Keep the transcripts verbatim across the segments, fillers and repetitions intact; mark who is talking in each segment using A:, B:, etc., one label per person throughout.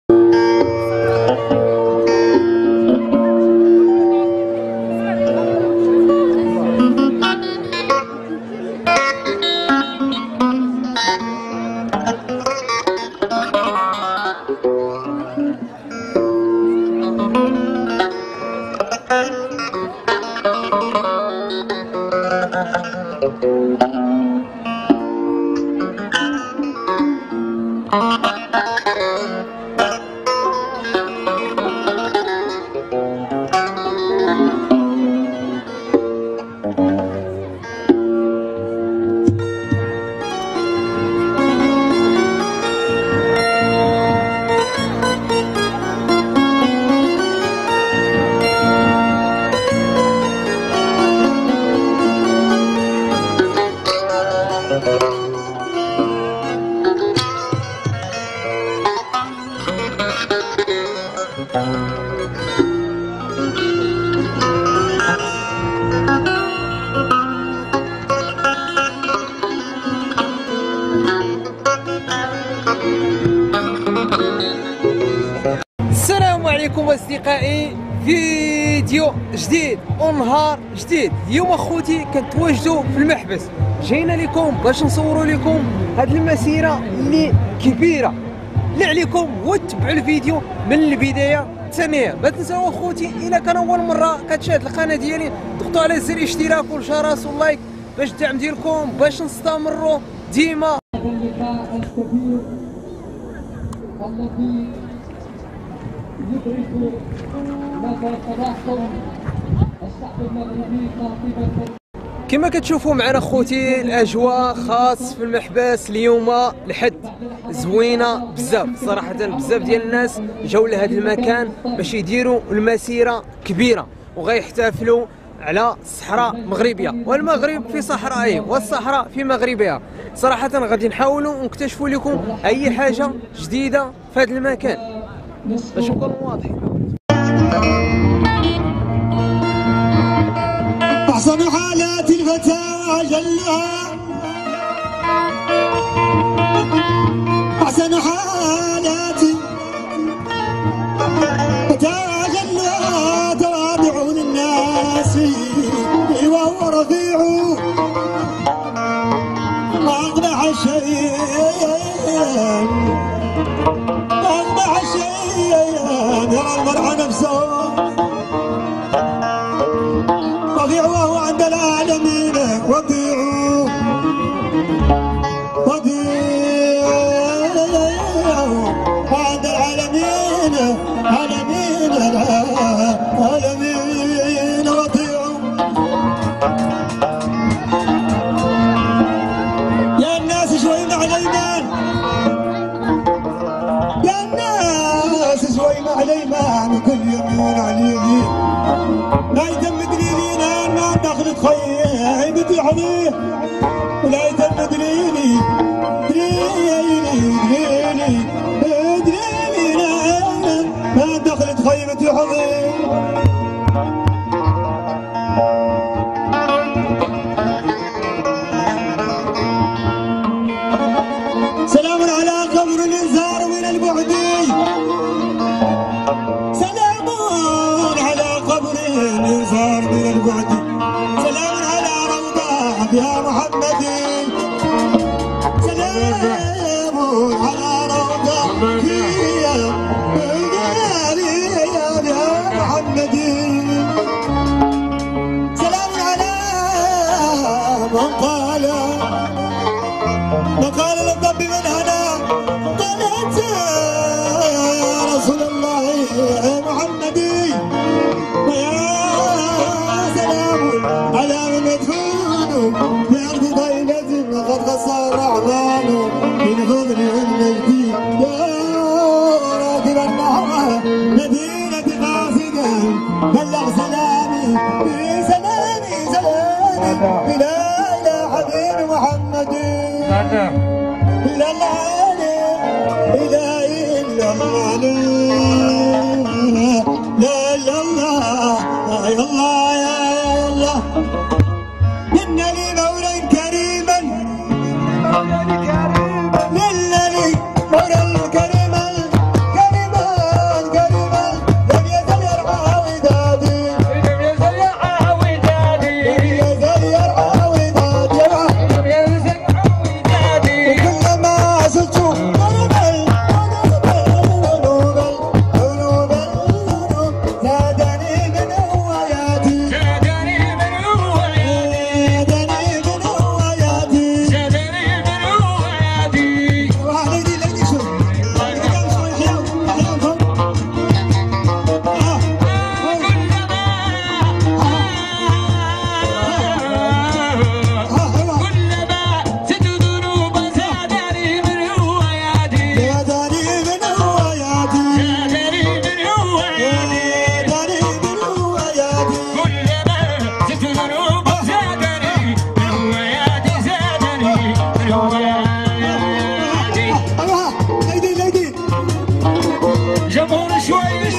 A: السلام عليكم اصدقائي، فيديو جديد ونهار جديد. اليوم اخوتي كنتواجدوا في المحبس، جينا لكم باش نصوروا لكم هذه المسيره اللي كبيره. اللي عليكم هو تبعوا الفيديو من البدايه حتى النهايه. ما تنساو اخوتي الا كان اول مره كتشاهد القناه ديالي ضغطوا على زر الاشتراك والجرس واللايك باش الدعم ديالكم باش نستمروا ديما. كما كتشوفوا معنا خوتي الاجواء خاص في المحبس اليوم الحد زوينه بزاف صراحه. بزاف ديال الناس جاو لهذا المكان باش يديروا المسيره كبيره وغيحتفلوا على الصحراء المغربيه، والمغرب في صحرائه والصحراء في مغربها. صراحه غادي نحاولوا نكتشفوا لكم اي حاجه جديده في هذا المكان باش نكونوا واضحين.
B: أحسن حالات الفتى جلها، أحسن حالات الفتى جلها، تواضع للناس وهو رفيع، ما أقبح الشيء ما أقبح الشيء، يرى المرء نفسه وهو عند العالمين وضيعوا وضيعوا عند العالمين عالمين العالمين وضيعوا. يا الناس شوي مع الايمان، يا الناس شوي مع الايمان، كل يمين عليه لا يتم دليلنا ما دخلت خيي بدي عليه، ولا يتم دليلي دليلي دليلي دليلي ما دخلت خيي بدي عليه. سلام على قبر الانذار من البعدي، سلام على قبر الانذار من البعد، سلام على روضة يا محمد، سلام على روضة يا محمد، سلام على من قال من قال للرب من هنا طلعت رسول الله محمدي، ويا سلام على من مدفون بأرض ضيلة قد قصر الرحمن من فضل والمجد، يا راكب النهر مدينة قاصدا بلغ سلامي بسلامي سلامي إلى إلى حبيب محمد، إلى العالي إلى إلا العالي، لا إلا الله يا الله يا الله. إن لي مولا كريما، إن لي مولا كريما كريما
C: جمهور شوي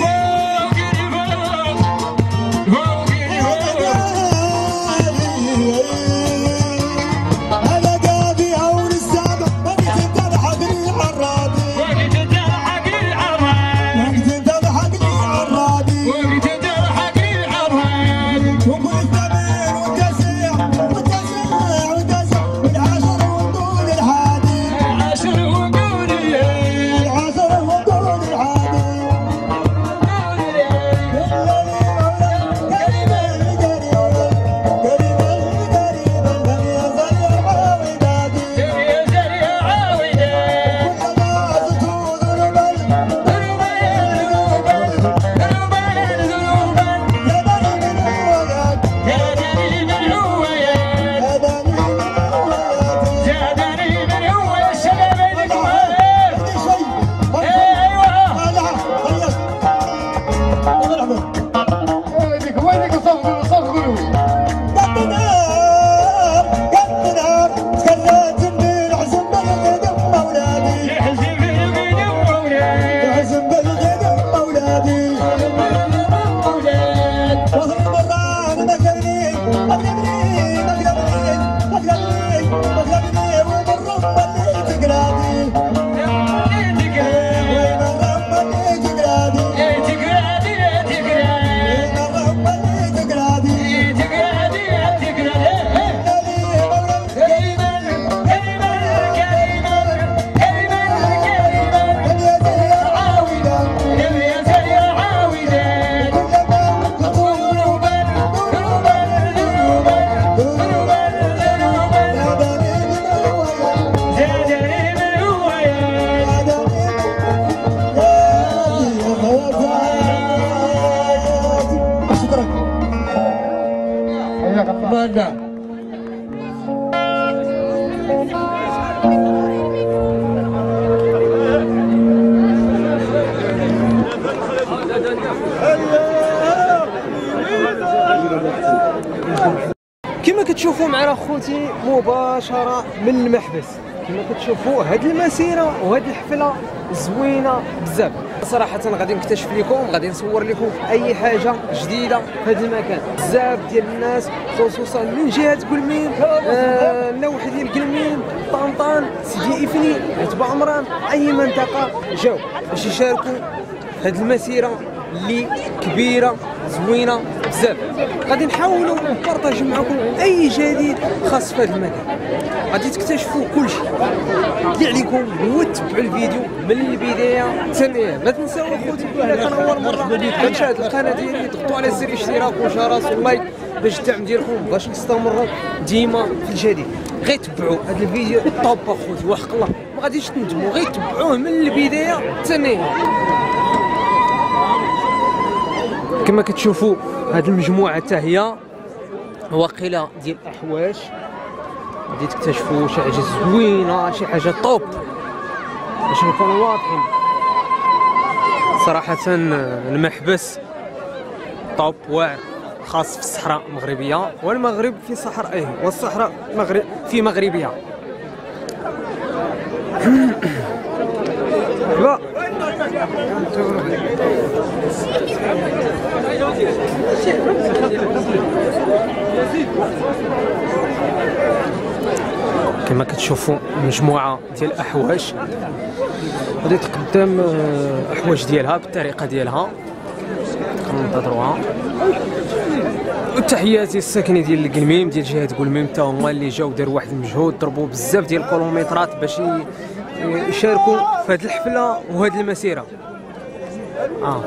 A: كما كتشوفوا معنا خوتي مباشره من المحبس. كما كتشوفوا هاد المسيره وهاد الحفله زوينه بزاف صراحه. غادي نكتشف لكم، غادي نصور لكم اي حاجه جديده في هذا المكان. بزاف ديال الناس خصوصا من جهه قلميم، آه النواحي ديال قلميم، طنطان، سيدي إفني، عتبة عمران، اي منطقه جاو باش يشاركوا في هذه المسيره اللي كبيره زوينه بزاف. غادي نحاولوا نبارطاجيو معكم اي جديد خاص في هذا المكان. غادي تكتشفوا كل شيء. اللي عليكم هو تتبعوا الفيديو من البدايه حتى النهايه. ما تنساو اخوتي الا كان اول مره تشاهد القناه ديالي ضغطوا على زر الاشتراك وجرس واللايك باش الدعم ديالكم باش نستمروا ديما في الجديد. غير تبعوا هذا الفيديو طوب اخوتي وحق الله ما غاديش تندموا. غير تبعوه من البدايه حتى النهايه. كما كتشوفوا هذه المجموعه حتى هي واقيله ديال الاحواش. غادي تكتشفوا شي حاجه زوينه، شي حاجه طوب باش نكونوا واضحين. صراحه المحبس طوب واعر خاص في الصحراء المغربيه، والمغرب في صحراء ايه والصحراء مغرب في مغربيه. لا كما كتشوفوا مجموعه ديال الاحواش غادي تقدم احواش ديالها بالطريقه ديالها. ننتظروها. وتحياتي الساكنين ديال القلميم ديال جهه قلميم حتى هما اللي جاو داروا واحد المجهود، ضربوا بزاف ديال الكيلومترات باش يشاركوا في هذه الحفله وهذه المسيره. اه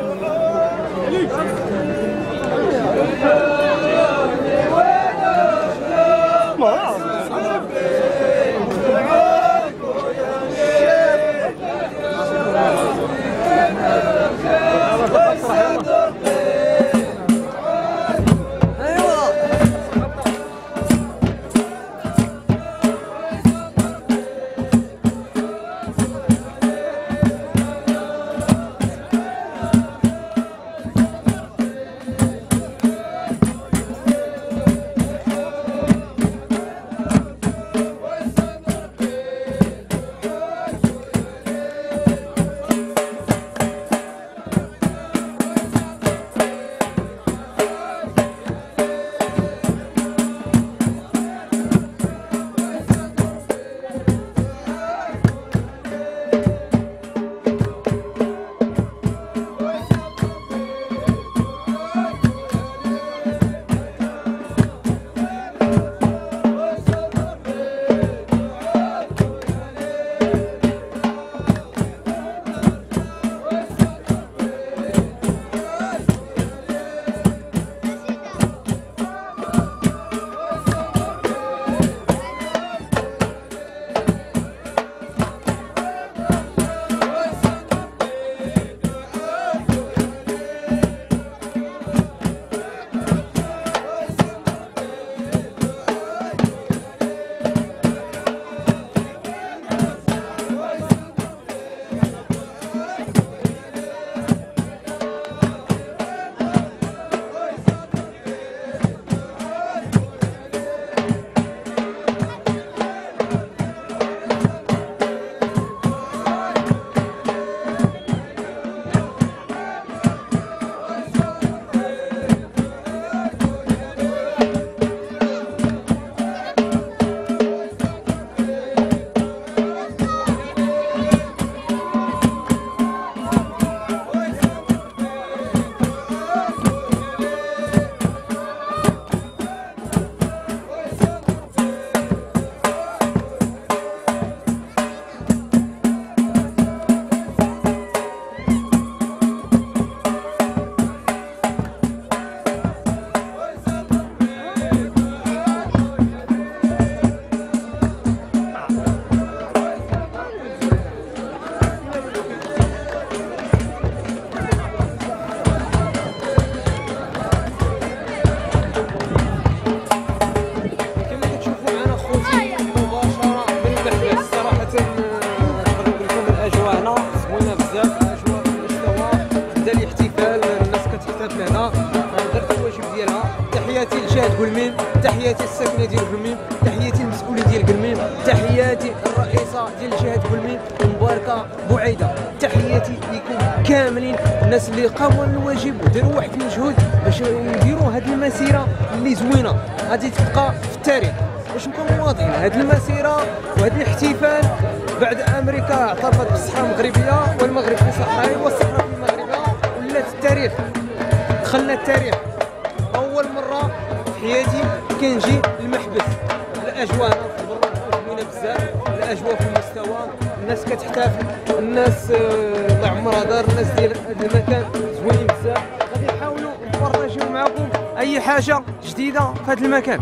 A: تحياتي الساكنه ديال قلميم، تحياتي المسؤولين ديال قلميم، تحياتي الرئيسه ديال جهه قلميم مباركه بوعيده، تحياتي لكم كاملين الناس اللي قاموا بالواجب وداروا واحد المجهود باش يديروا هذه المسيره اللي زوينه غادي تبقى في التاريخ. باش نكونوا واضحين، هذه المسيره وهذا الاحتفال بعد امريكا اعترفت بالصحراء المغربيه والمغرب في صحراء والصحراء في المغربيه ولات في التاريخ، دخلنا التاريخ. اول مره في حياتي كنجي المحبس، الاجواء هنا في البر زوينه بزاف، الاجواء في المستوى، الناس كتحتفل، الناس الله يعمرها دار، الناس ديال هذا المكان زوين بزاف. غادي نحاولوا نبارطاجيو معكم اي حاجه جديده في هذا المكان.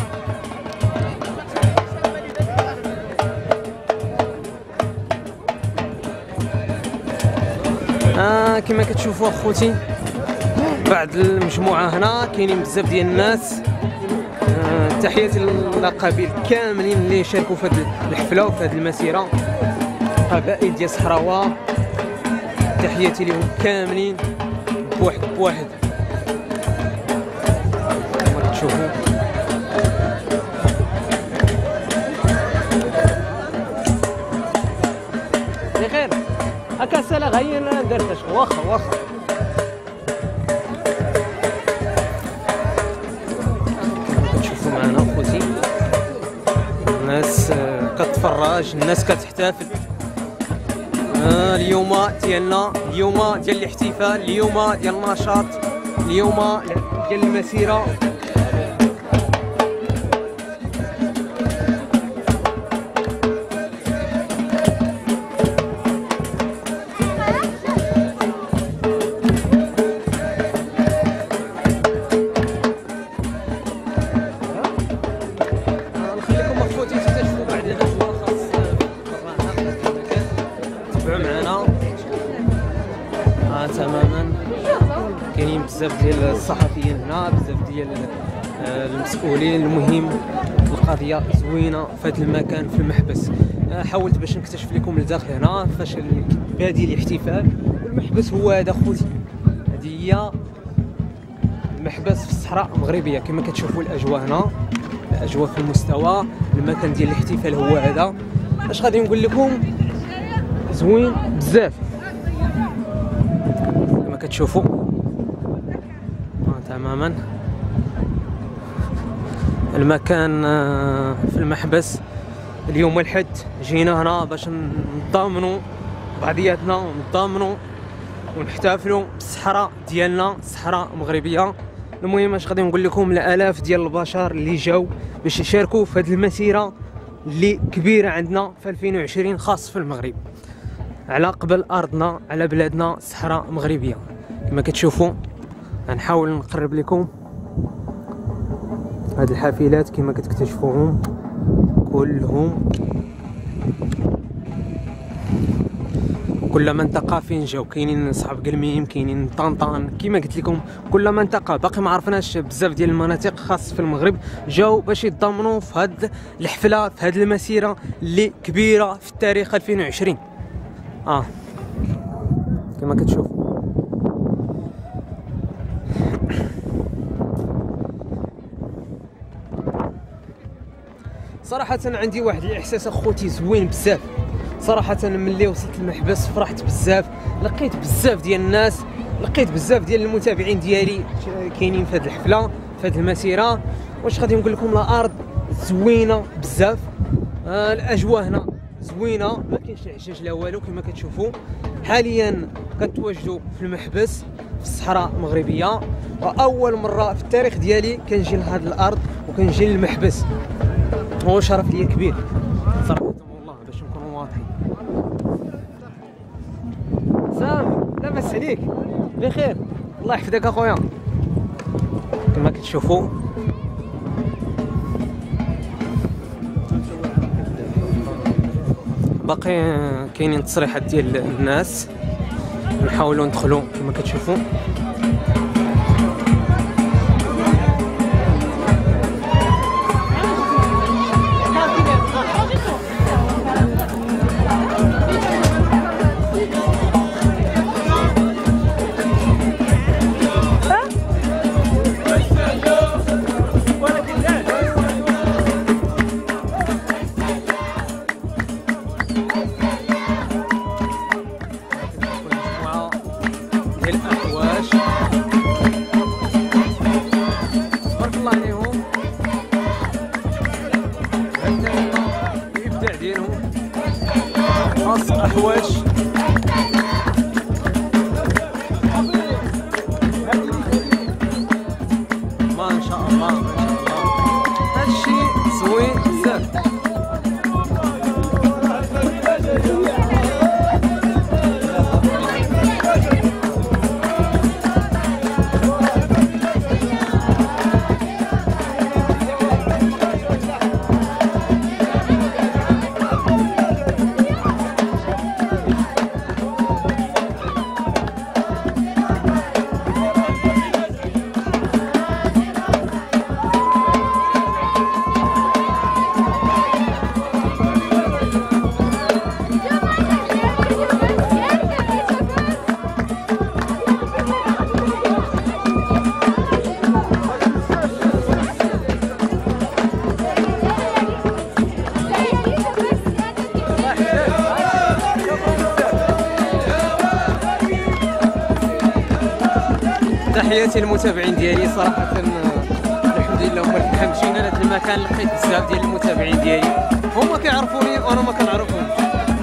A: آه كما كتشوفوا اخوتي بعد المجموعه هنا كاينين بزاف ديال الناس. آه تحياتي للقبائل كاملين اللي شاركوا في هذه الحفله وفي هذه المسيره، قبائل ديال صحراوه، تحياتي لهم كاملين بواحد بواحد كما كتشوفوا. بخير هكا سالا غير ندردش واخا واخا. كتشوفوا معنا اخوتي الناس كتفرج، الناس كتحتفل. آه اليوم ديالنا، اليوم ديال الاحتفال، اليوم ديال النشاط، اليوم ديال المسيره. تماما كاينين بزاف ديال الصحفيين هنا، بزاف ديال المسؤولين. المهم القضيه زوينه في هذا المكان في المحبس. حاولت باش نكتشف لكم الداخل هنا فاش بادي الاحتفال، والمحبس هو هذا خوتي. هذه هي المحبس في الصحراء المغربيه كما كتشوفوا. الاجواء هنا، الاجواء في المستوى، المكان ديال الاحتفال هو هذا. اش غادي نقول لكم، زوين بزاف كتشوفوا. آه تماما المكان آه في المحبس. اليوم الحد جينا هنا باش نضامنوا بعضياتنا ونضامنوا ونحتفلوا بالصحراء ديالنا، الصحراء المغربيه. المهم اش غادي نقول لكم، الالاف ديال البشر اللي جاوا باش يشاركوا في هذه المسيره اللي كبيره عندنا في ألفين وعشرين خاص في المغرب، على قبل ارضنا، على بلادنا الصحراء المغربيه. كما كتشوفوا غنحاول نقرب لكم هاد الحافلات كما كتكتشفوهم كلهم، كل منطقه فين جاو. كاينين صحاب قلميم، كاينين طنطان، كما قلت لكم كل منطقه. باقي ما عرفناش بزاف ديال المناطق خاص في المغرب جاو باش يتضامنوا في هاد الحفله، في هاد المسيره اللي كبيره في التاريخ ألفين وعشرين. اه كما كتشوف. صراحة عندي واحد الاحساس اخوتي زوين بزاف. صراحة ملي وصلت المحبس فرحت بزاف، لقيت بزاف ديال الناس، لقيت بزاف ديال المتابعين ديالي كاينين في هذه الحفلة، في هذه المسيرة. واش غادي نقول لكم، الارض زوينة بزاف، آه الاجواء هنا زوينه، ما كاينش العجاج لا والو. كما كتشوفوا حاليا كنتواجدوا في المحبس في الصحراء المغربيه، واول مره في التاريخ ديالي كنجي لهاد الارض وكنجي للمحبس. هو شرف ليا كبير صراحه والله، باش نكونوا واضحين. سام لاباس عليك؟ بخير الله يحفظك اخويا. كما كتشوفوا باقي كاينين تصريحات ديال الناس، نحاولوا ندخلوا كما كتشوفوا. الأحواش تبارك الله عليهم. هذا الإبداع ديالهم خاص أحواش. ما شاء الله ما شاء الله هادشي زوين بزاف. تحياتي للمتابعين ديالي صراحة، الحمد لله هما الحمد مشينا لهذا المكان لقيت بزاف ديال المتابعين ديالي هما كيعرفوني وانا ما كنعرفهمش.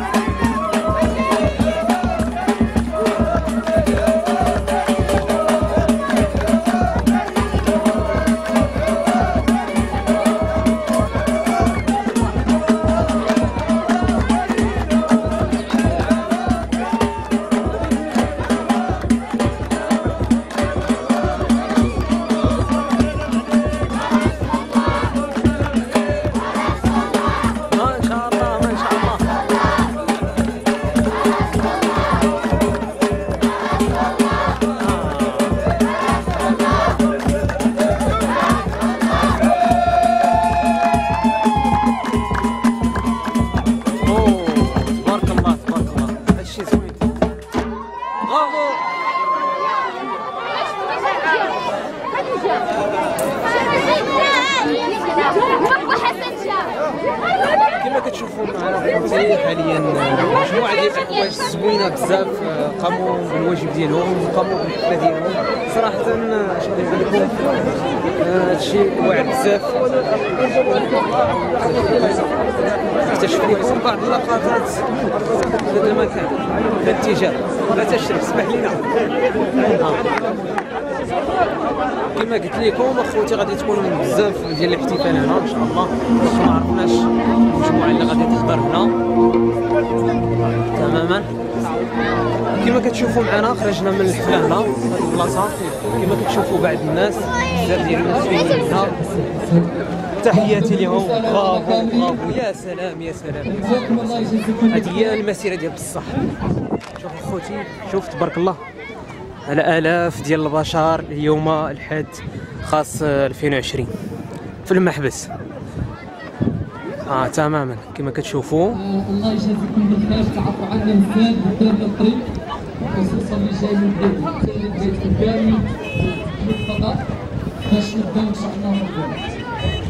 A: كما كتشوفوا معنا حاليا مجموعه ديال الحوايج زوينه بزاف قاموا بالواجب ديالهم وقاموا بالحفله ديالهم. صراحه اش نقول لكم هادشي واعر بزاف. اكتشف لكم بعض اللقطات في هذا المكان في الاتجاه. لا تشرب اسمح لنا. كما قلت لكم اخوتي غادي تكون بزاف ديال الاحتفال هنا ان شاء الله. ما عرفناش المجموعه اللي غادي تحضر هنا تماما. كما كتشوفوا معنا خرجنا من الحفله هنا هذه البلاصه. كما كتشوفوا بعض الناس بزاف ديال الناس هنا. تحياتي لهم. برافو برافو يا سلام يا سلام. هذه هي المسيره ديال بصح. شوف اخوتي شوف تبارك الله الالاف ديال البشر اليوم الحد خاص ألفين وعشرين في المحبس. اه تماما كما كتشوفوا.
C: الله يجازيكم بالخير. تعرفوا عنا مزيان قدام الطريق خصوصا اللي جاي من الدوله اللي جاي كامل فقط باش نبداو ان شاء الله.